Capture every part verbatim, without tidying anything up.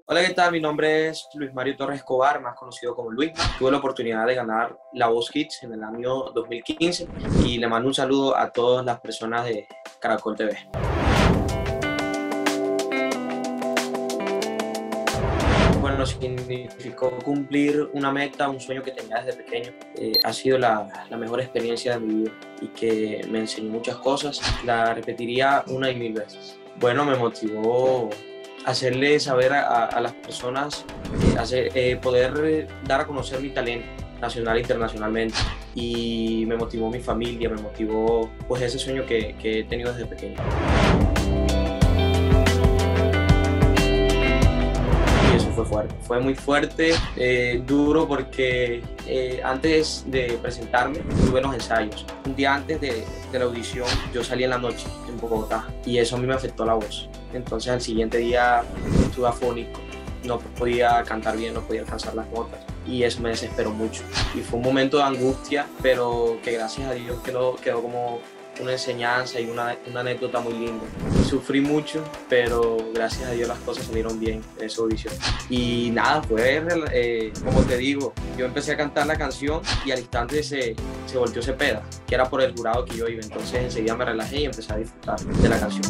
Hola, ¿qué tal? Mi nombre es Luis Mario Torres Escobar, más conocido como Luis. Tuve la oportunidad de ganar La Voz Kids en el año dos mil quince y le mando un saludo a todas las personas de Caracol T V. Bueno, significó cumplir una meta, un sueño que tenía desde pequeño. Eh, ha sido la, la mejor experiencia de mi vida y que me enseñó muchas cosas. La repetiría una y mil veces. Bueno, me motivó hacerle saber a, a las personas, eh, hacer, eh, poder eh, dar a conocer mi talento nacional e internacionalmente. Y me motivó mi familia, me motivó pues ese sueño que, que he tenido desde pequeño. Y eso fue fuerte, fue muy fuerte, eh, duro porque eh, antes de presentarme tuve los ensayos. Un día antes de, de la audición yo salí en la noche en Bogotá y eso a mí me afectó la voz. Entonces al siguiente día estuve afónico, no podía cantar bien, no podía alcanzar las notas y eso me desesperó mucho. Y fue un momento de angustia, pero que gracias a Dios quedó, quedó como una enseñanza y una, una anécdota muy linda. Sufrí mucho, pero gracias a Dios las cosas salieron bien en esa audición. Y nada, fue, eh, como te digo, yo empecé a cantar la canción y al instante se, se volteó Cepeda, que era por el jurado que yo iba. Entonces enseguida me relajé y empecé a disfrutar de la canción.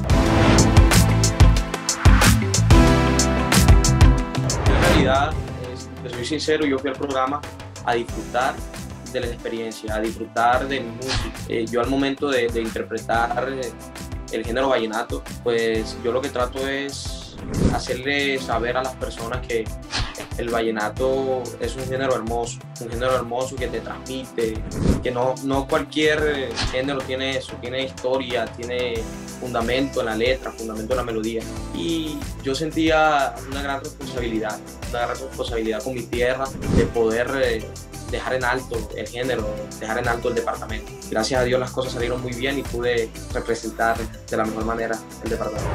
En realidad, te soy sincero, yo fui al programa a disfrutar de la experiencia, a disfrutar de mi música. Eh, yo al momento de, de interpretar eh, el género vallenato, pues yo lo que trato es hacerle saber a las personas que el vallenato es un género hermoso, un género hermoso que te transmite, que no, no cualquier género tiene eso, tiene historia, tiene fundamento en la letra, fundamento en la melodía. Y yo sentía una gran responsabilidad, una gran responsabilidad con mi tierra de poder eh, dejar en alto el género, dejar en alto el departamento. Gracias a Dios las cosas salieron muy bien y pude representar de la mejor manera el departamento.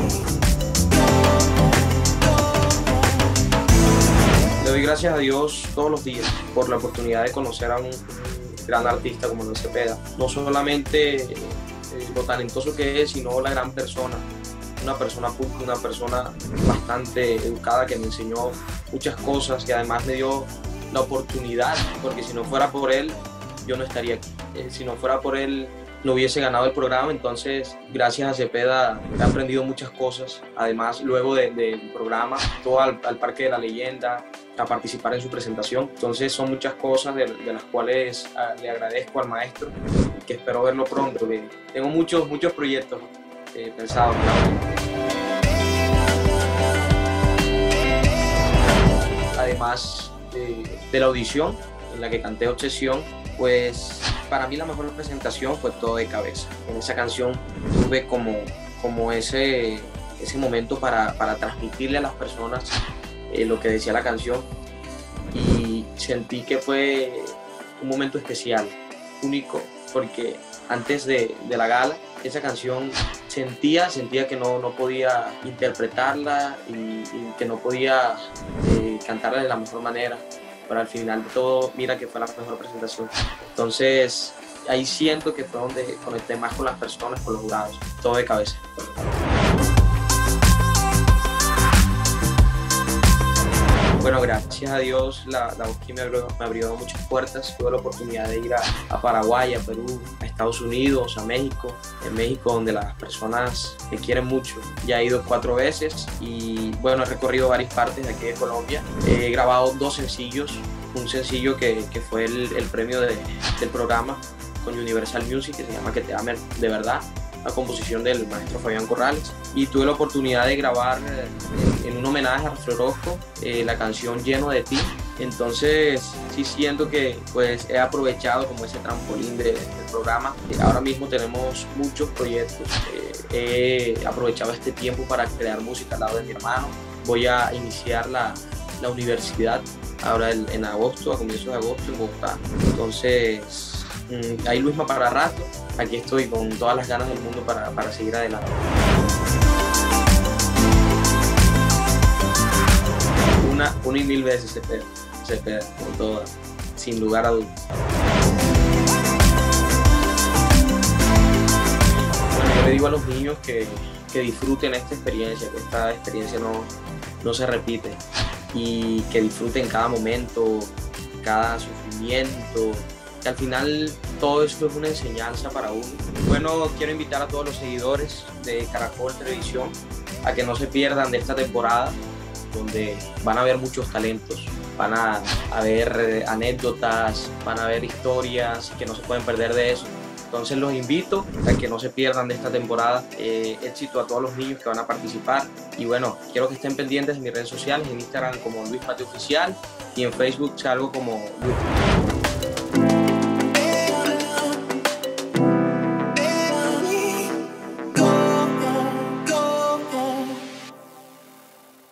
Le doy gracias a Dios todos los días por la oportunidad de conocer a un gran artista como Luis Cepeda. No solamente eh, lo talentoso que es, sino la gran persona. Una persona pulcra, una persona bastante educada que me enseñó muchas cosas y además me dio la oportunidad, porque si no fuera por él, yo no estaría aquí. Eh, si no fuera por él, no hubiese ganado el programa. Entonces, gracias a Cepeda he aprendido muchas cosas. Además, luego del de, de programa, todo al, al Parque de la Leyenda, a participar en su presentación. Entonces, son muchas cosas de, de las cuales a, le agradezco al maestro y que espero verlo pronto. Porque tengo muchos, muchos proyectos eh, pensados. Además de, de la audición en la que canté Obsesión, pues para mí la mejor presentación fue Todo de Cabeza. En esa canción tuve como, como ese, ese momento para, para transmitirle a las personas eh, lo que decía la canción y sentí que fue un momento especial, único, porque antes de, de la gala esa canción sentía, sentía que no, no podía interpretarla y, y que no podía eh, cantarla de la mejor manera. Pero al final de todo, mira que fue la mejor presentación. Entonces, ahí siento que fue donde conecté más con las personas, con los jurados. Todo de Cabeza. Bueno, gracias a Dios, la, la Voz Kids me abrió, me abrió muchas puertas. Tuve la oportunidad de ir a, a Paraguay, a Perú, a Estados Unidos, a México. En México, donde las personas me quieren mucho. Ya he ido cuatro veces y bueno, he recorrido varias partes de aquí de Colombia. He grabado dos sencillos. Un sencillo que, que fue el, el premio de, del programa con Universal Music, que se llama Que te ame de verdad, la composición del maestro Fabián Corrales. Y tuve la oportunidad de grabar en, en un homenaje a Rafael Orozco eh, la canción Lleno de ti. Entonces sí siento que pues he aprovechado como ese trampolín de, del programa. Eh, ahora mismo tenemos muchos proyectos. Eh, he aprovechado este tiempo para crear música al lado de mi hermano. Voy a iniciar la, la universidad ahora el, en agosto, a comienzos de agosto en Bogotá. Entonces mmm, hay Luisma para rato. Aquí estoy con todas las ganas del mundo para, para seguir adelante. Una, una y mil veces se pega, se pega, con toda, sin lugar a dudas. Bueno, yo le digo a los niños que, que que disfruten esta experiencia, que esta experiencia no, no se repite y que disfruten cada momento, cada sufrimiento, que al final todo esto es una enseñanza para uno. Bueno, quiero invitar a todos los seguidores de Caracol Televisión a que no se pierdan de esta temporada, donde van a ver muchos talentos, van a, a ver anécdotas, van a ver historias que no se pueden perder de eso. Entonces los invito a que no se pierdan de esta temporada. Eh, éxito a todos los niños que van a participar. Y bueno, quiero que estén pendientes de mis redes sociales, en Instagram como Luis Mateo Oficial y en Facebook salgo como Luis.